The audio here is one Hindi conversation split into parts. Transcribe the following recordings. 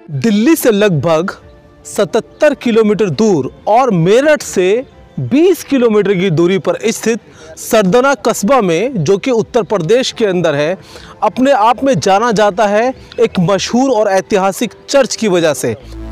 दिल्ली से लगभग 77 किलोमीटर दूर और मेरठ से 20 किलोमीटर की दूरी पर स्थित सरदना कस्बा में, जो कि उत्तर प्रदेश के अंदर है, अपने आप में जाना जाता है एक मशहूर और ऐतिहासिक चर्च की वजह से।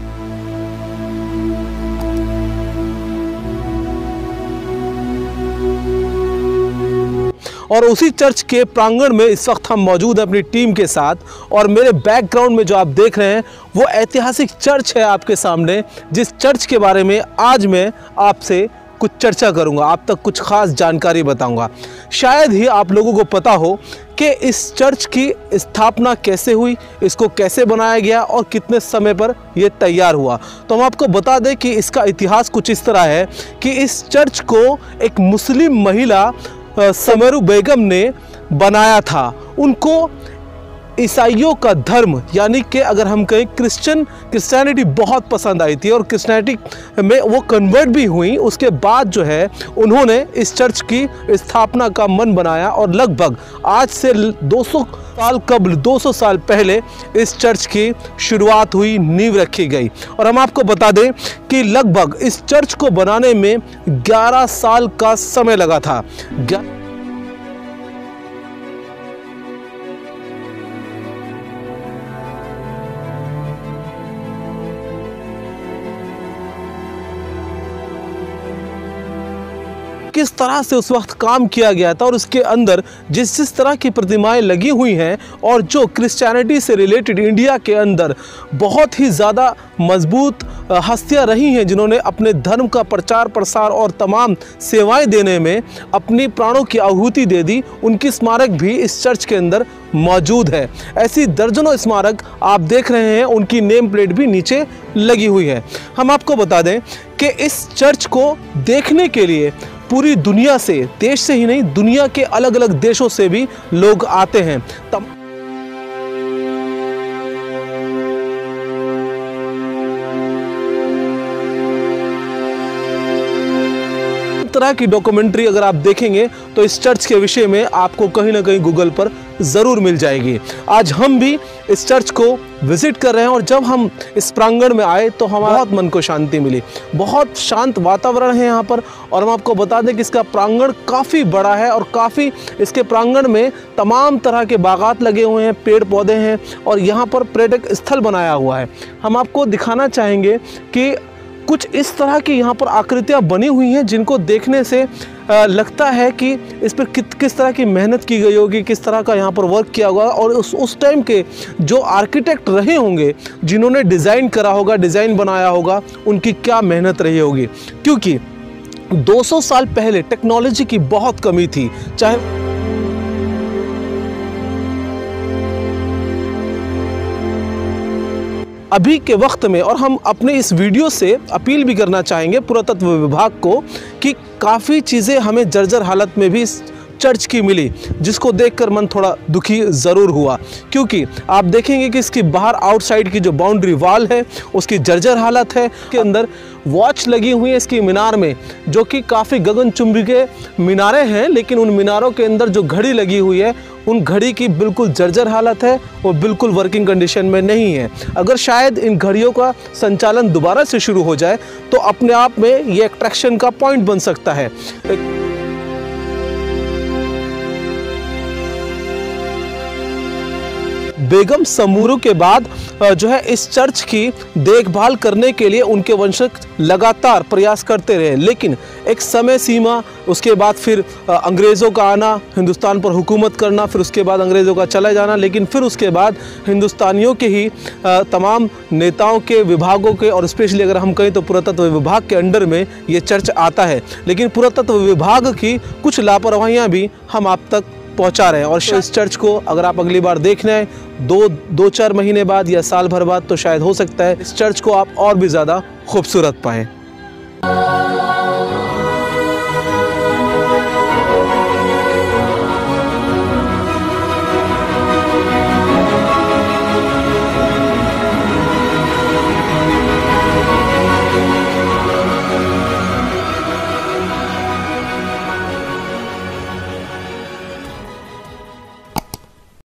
और उसी चर्च के प्रांगण में इस वक्त हम मौजूद हैं अपनी टीम के साथ, और मेरे बैकग्राउंड में जो आप देख रहे हैं वो ऐतिहासिक चर्च है आपके सामने, जिस चर्च के बारे में आज मैं आपसे कुछ चर्चा करूंगा, आप तक कुछ खास जानकारी बताऊंगा। शायद ही आप लोगों को पता हो कि इस चर्च की स्थापना कैसे हुई, इसको कैसे बनाया गया और कितने समय पर यह तैयार हुआ। तो हम आपको बता दें कि इसका इतिहास कुछ इस तरह है कि इस चर्च को एक मुस्लिम महिला समरू बेगम ने बनाया था। उनको ईसाइयों का धर्म यानी कि अगर हम कहें क्रिश्चियनिटी बहुत पसंद आई थी और क्रिश्चियनिटी में वो कन्वर्ट भी हुई। उसके बाद जो है उन्होंने इस चर्च की स्थापना का मन बनाया और लगभग आज से 200 साल पहले इस चर्च की शुरुआत हुई, नींव रखी गई। और हम आपको बता दें कि लगभग इस चर्च को बनाने में 11 साल का समय लगा था। किस तरह से उस वक्त काम किया गया था और उसके अंदर जिस तरह की प्रतिमाएं लगी हुई हैं और जो क्रिश्चियनिटी से रिलेटेड इंडिया के अंदर बहुत ही ज़्यादा मजबूत हस्तियां रही हैं, जिन्होंने अपने धर्म का प्रचार प्रसार और तमाम सेवाएं देने में अपनी प्राणों की आहुति दे दी, उनकी स्मारक भी इस चर्च के अंदर मौजूद है। ऐसी दर्जनों स्मारक आप देख रहे हैं, उनकी नेम प्लेट भी नीचे लगी हुई है। हम आपको बता दें कि इस चर्च को देखने के लिए पूरी दुनिया से, देश से ही नहीं दुनिया के अलग अलग देशों से भी लोग आते हैं। तरह की डॉक्यूमेंट्री अगर आप देखेंगे तो इस चर्च के विषय में आपको कहीं ना कहीं गूगल पर ज़रूर मिल जाएगी। आज हम भी इस चर्च को विजिट कर रहे हैं और जब हम इस प्रांगण में आए तो हमारा बहुत मन को शांति मिली। बहुत शांत वातावरण है यहाँ पर, और हम आपको बता दें कि इसका प्रांगण काफ़ी बड़ा है और काफ़ी इसके प्रांगण में तमाम तरह के बागात लगे हुए हैं, पेड़ पौधे हैं और यहाँ पर पर्यटक स्थल बनाया हुआ है। हम आपको दिखाना चाहेंगे कि कुछ इस तरह की यहाँ पर आकृतियाँ बनी हुई हैं जिनको देखने से लगता है कि इस पर किस तरह की मेहनत की गई होगी, किस तरह का यहाँ पर वर्क किया होगा और उस टाइम के जो आर्किटेक्ट रहे होंगे, जिन्होंने डिज़ाइन करा होगा, डिज़ाइन बनाया होगा, उनकी क्या मेहनत रही होगी। क्योंकि 200 साल पहले टेक्नोलॉजी की बहुत कमी थी, चाहे अभी के वक्त में। और हम अपने इस वीडियो से अपील भी करना चाहेंगे पुरातत्व विभाग को कि काफ़ी चीज़ें हमें जर्जर हालत में भी इस चर्च की मिली, जिसको देखकर मन थोड़ा दुखी ज़रूर हुआ। क्योंकि आप देखेंगे कि इसकी बाहर आउटसाइड की जो बाउंड्री वाल है उसकी जर्जर हालत है। के अंदर वॉच लगी हुई है इसकी मीनार में, जो कि काफ़ी गगनचुंबी के मीनारें हैं, लेकिन उन मीनारों के अंदर जो घड़ी लगी हुई है उन घड़ी की बिल्कुल जर्जर हालत है और बिल्कुल वर्किंग कंडीशन में नहीं है। अगर शायद इन घड़ियों का संचालन दोबारा से शुरू हो जाए तो अपने आप में ये अट्रैक्शन का पॉइंट बन सकता है। बेगम समरू के बाद जो है इस चर्च की देखभाल करने के लिए उनके वंशज लगातार प्रयास करते रहे, लेकिन एक समय सीमा, उसके बाद फिर अंग्रेज़ों का आना, हिंदुस्तान पर हुकूमत करना, फिर उसके बाद अंग्रेज़ों का चला जाना, लेकिन फिर उसके बाद हिंदुस्तानियों के ही तमाम नेताओं के, विभागों के, और स्पेशली अगर हम कहें तो पुरातत्व विभाग के अंडर में ये चर्च आता है। लेकिन पुरातत्व विभाग की कुछ लापरवाहियाँ भी हम आप तक पहुंचा रहे हैं। और इस चर्च को अगर आप अगली बार देखना है 2-4 महीने बाद या साल भर बाद, तो शायद हो सकता है इस चर्च को आप और भी ज़्यादा खूबसूरत पाएं।